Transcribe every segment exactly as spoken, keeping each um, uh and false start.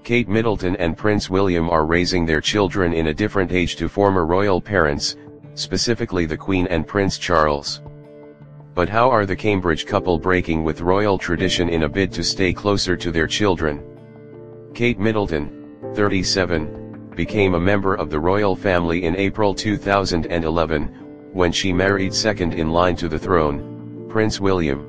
Kate Middleton and Prince William are raising their children in a different age to former royal parents, specifically the Queen and Prince Charles. But how are the Cambridge couple breaking with royal tradition in a bid to stay closer to their children? Kate Middleton, thirty-seven, became a member of the royal family in April two thousand eleven, when she married second in line to the throne, Prince William.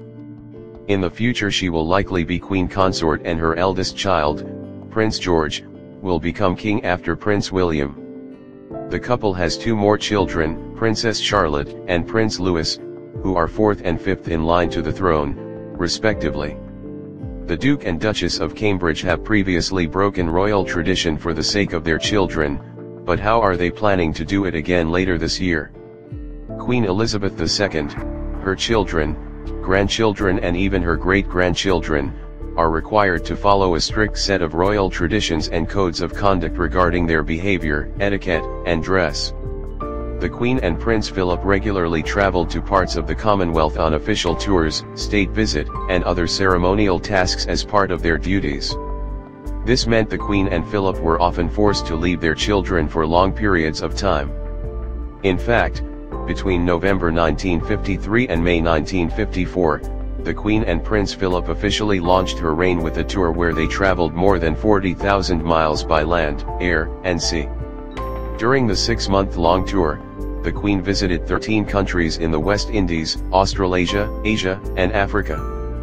In the future she will likely be Queen Consort, and her eldest child, Prince George, will become king after Prince William. The couple has two more children, Princess Charlotte and Prince Louis, who are fourth and fifth in line to the throne, respectively. The Duke and Duchess of Cambridge have previously broken royal tradition for the sake of their children, but how are they planning to do it again later this year? Queen Elizabeth the Second, her children, grandchildren and even her great-grandchildren, are required to follow a strict set of royal traditions and codes of conduct regarding their behavior, etiquette, and dress. The Queen and Prince Philip regularly traveled to parts of the Commonwealth on official tours, state visit, and other ceremonial tasks as part of their duties. This meant the Queen and Philip were often forced to leave their children for long periods of time. In fact, between November nineteen fifty-three and May nineteen fifty-four, the Queen and Prince Philip officially launched her reign with a tour where they traveled more than forty thousand miles by land, air, and sea. During the six-month-long tour, the Queen visited thirteen countries in the West Indies, Australasia, Asia, and Africa.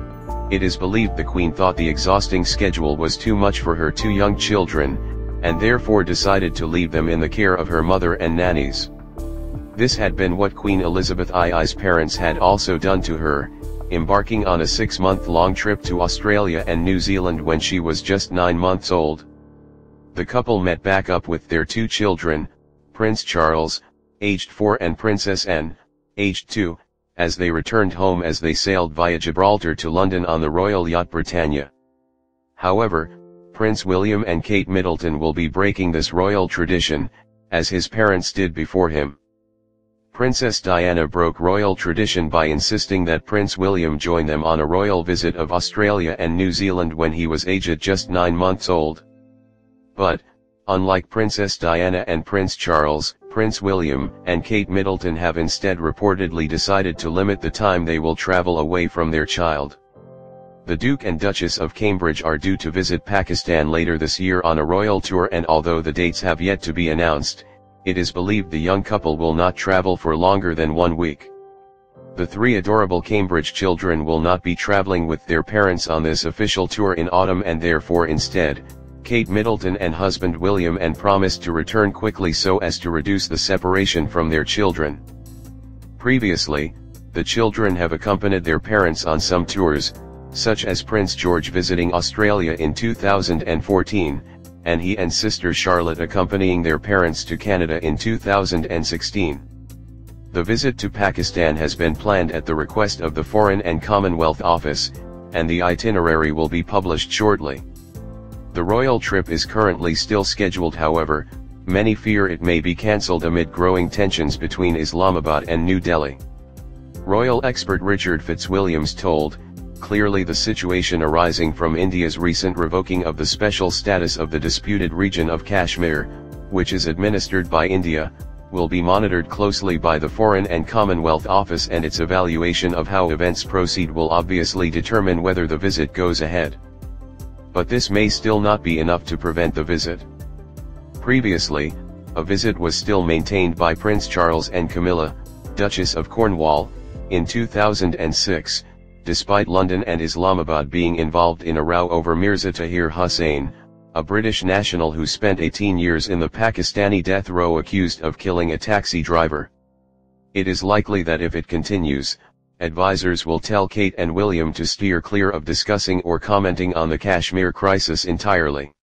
It is believed the Queen thought the exhausting schedule was too much for her two young children, and therefore decided to leave them in the care of her mother and nannies. This had been what Queen Elizabeth the Second's parents had also done to her, embarking on a six-month-long trip to Australia and New Zealand when she was just nine months old. The couple met back up with their two children, Prince Charles, aged four, and Princess Anne, aged two, as they returned home as they sailed via Gibraltar to London on the royal yacht Britannia. However, Prince William and Kate Middleton will be breaking this royal tradition, as his parents did before him. Princess Diana broke royal tradition by insisting that Prince William join them on a royal visit of Australia and New Zealand when he was aged just nine months old. But, unlike Princess Diana and Prince Charles, Prince William and Kate Middleton have instead reportedly decided to limit the time they will travel away from their child. The Duke and Duchess of Cambridge are due to visit Pakistan later this year on a royal tour, and although the dates have yet to be announced, it is believed the young couple will not travel for longer than one week. The three adorable Cambridge children will not be traveling with their parents on this official tour in autumn, and therefore instead, Kate Middleton and husband William and promised to return quickly so as to reduce the separation from their children. Previously, the children have accompanied their parents on some tours, such as Prince George visiting Australia in two thousand fourteen, and he and sister Charlotte accompanying their parents to Canada in two thousand sixteen. The visit to Pakistan has been planned at the request of the Foreign and Commonwealth Office, and the itinerary will be published shortly. The royal trip is currently still scheduled, however, many fear it may be cancelled amid growing tensions between Islamabad and New Delhi. Royal expert Richard Fitzwilliams told, "Clearly the situation arising from India's recent revoking of the special status of the disputed region of Kashmir, which is administered by India, will be monitored closely by the Foreign and Commonwealth Office, and its evaluation of how events proceed will obviously determine whether the visit goes ahead. But this may still not be enough to prevent the visit." Previously, a visit was still maintained by Prince Charles and Camilla, Duchess of Cornwall, in two thousand six, despite London and Islamabad being involved in a row over Mirza Tahir Hussain, a British national who spent eighteen years in the Pakistani death row accused of killing a taxi driver. It is likely that if it continues, advisors will tell Kate and William to steer clear of discussing or commenting on the Kashmir crisis entirely.